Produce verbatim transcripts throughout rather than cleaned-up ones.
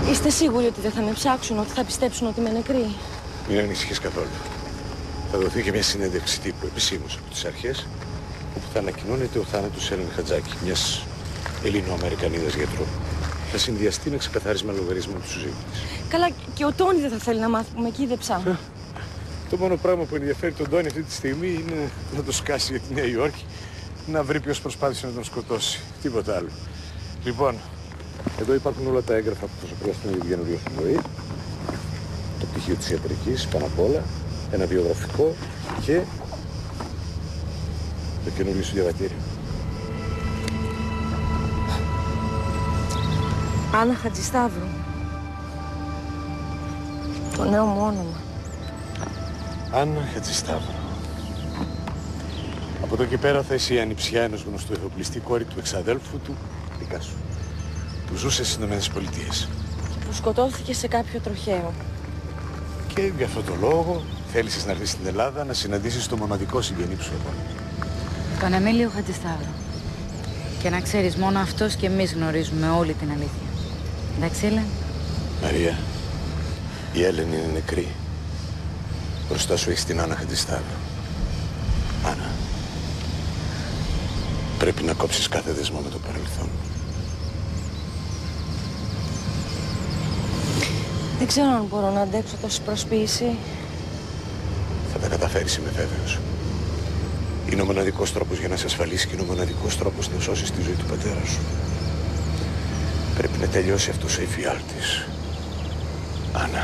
Είστε σίγουροι ότι δεν θα με ψάξουν, ότι θα πιστέψουν ότι είμαι νεκρή? Μην ανησυχείς καθόλου. Θα δοθεί και μια συνέντευξη τύπου επισήμως από τις αρχές, όπου θα ανακοινώνεται ο θάνατος της Έλενη Χατζάκη, μιας Ελληνοαμερικανίδας γιατρού. Θα συνδυαστεί με ξεκαθάρισμα λογαριασμού του συζύγου της. Καλά, και ο Τόνι δεν θα θέλει να μάθει που με κοίδεψα. Το μόνο πράγμα που ενδιαφέρει τον Τόνι αυτή τη στιγμή είναι να το σκάσει για τη Νέα Υόρκη, να βρει ποιος προσπάθησε να τον σκοτώσει. Τίποτα άλλο. Λοιπόν, εδώ υπάρχουν όλα τα έγγραφα που θα σου χρειαστούν για την καινούργια σου ζωή. Το πτυχίο της ιατρικής, πάνω απ' όλα, ένα βιογραφικό και το καινούργιο σου διαβατήριο. Άννα Χατζησταύρου. Το νέο μου όνομα. Άννα Χατζησταύρου. Από εδώ και πέρα θα είσαι η ανιψιά ενός γνωστού εφοπλιστή, κόρη του εξαδέλφου του, δικά σου, που ζούσε στις Ηνωμένες Πολιτείες. Που σκοτώθηκε σε κάποιο τροχαίο. Και για αυτόν τον λόγο θέλησες να έρθεις στην Ελλάδα να συναντήσεις το μοναδικό συγγενή σου εδώ. Τον Εμίλιο Χατζησταύρου. Και να ξέρεις, μόνο αυτός και εμείς γνωρίζουμε όλη την αλήθεια. Εντάξει, Έλεν? Μαρία, η Έλενη είναι νεκρή. Μπροστά σου έχεις την Άννα Χατζησταύρου. Άννα, πρέπει να κόψεις κάθε δεσμό με το παρελθόν. Δεν ξέρω αν μπορώ να αντέξω τόση προσποίηση. Θα τα καταφέρεις, είμαι βέβαιος. Είναι ο μοναδικός τρόπος για να σε ασφαλίσει και είναι ο μοναδικός τρόπος να σώσεις τη ζωή του πατέρα σου. Πρέπει να τελειώσει αυτός ο εφιάλτης. Άννα.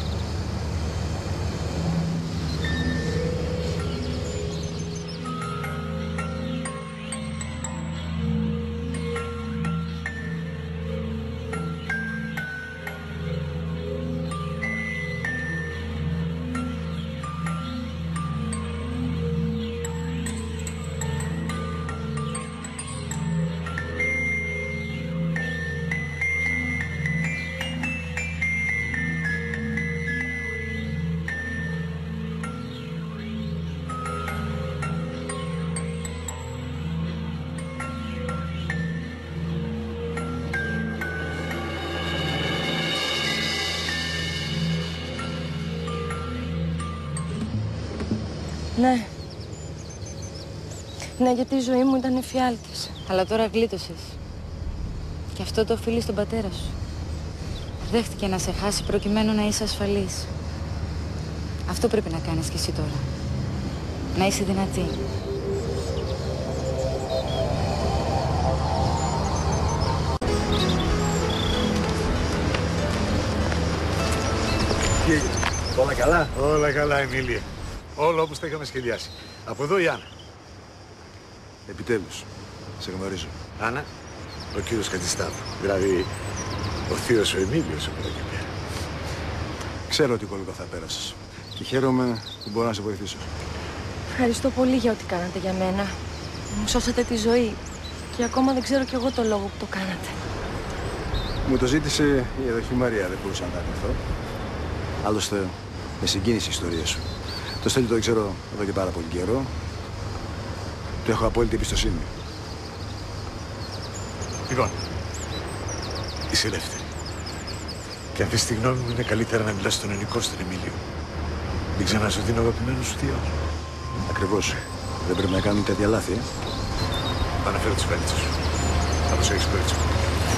Ναι. Ναι, γιατί η ζωή μου ήταν εφιάλτης. Αλλά τώρα γλίτωσες. Και αυτό το οφείλει στον πατέρα σου. Δέχτηκε να σε χάσει προκειμένου να είσαι ασφαλής. Αυτό πρέπει να κάνεις κι εσύ τώρα. Να είσαι δυνατή. Τι έγινε, όλα καλά? Όλα καλά, Εμίλια. Όλα όπως τα είχαμε σχεδιάσει. Από εδώ η Άννα. Επιτέλους, σε γνωρίζω. Άννα, ο κύριος Χατζησταύρου. Δηλαδή, ο θείος ο Εμίλιος από εδώ και πέρα. Ξέρω ότι κολλητό θα πέρασες. Και χαίρομαι που μπορώ να σε βοηθήσω. Ευχαριστώ πολύ για ό,τι κάνατε για μένα. Μου σώσατε τη ζωή. Και ακόμα δεν ξέρω κι εγώ το λόγο που το κάνατε. Μου το ζήτησε η αδερφή Μαρία, δεν μπορούσα να τα αρνηθώ. Άλλωστε, με συγκίνησε η ιστορία σου. Το Στέλιο το ξέρω εδώ και πάρα πολύ καιρό. Του έχω απόλυτη εμπιστοσύνη. Λοιπόν, είσαι ελεύθερη. Και αν θες τη γνώμη μου, είναι καλύτερα να μιλάς στον ελληνικό στον Εμίλιο. Μην ξεχνάς ότι είναι ο αγαπημένος σου θείος. Ακριβώς. Δεν πρέπει να κάνουμε τέτοια λάθη, ε. Θα αναφέρω τις βαλίτσες σου. Θα προσέχεις κορίτσι μου.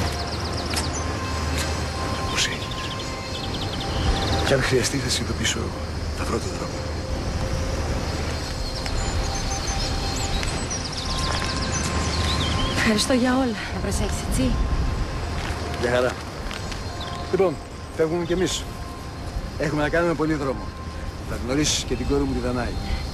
Πώς έγινες. Και αν χρειαστεί θα σε ειδοποιήσω εγώ. Θα βρω τον δρόμο. Ευχαριστώ για όλα. Να προσέχεις, έτσι. Για χαρά. Λοιπόν, φεύγουμε κι εμείς. Έχουμε να κάνουμε πολύ δρόμο. Θα γνωρίσεις και την κόρη μου τη Δανάη.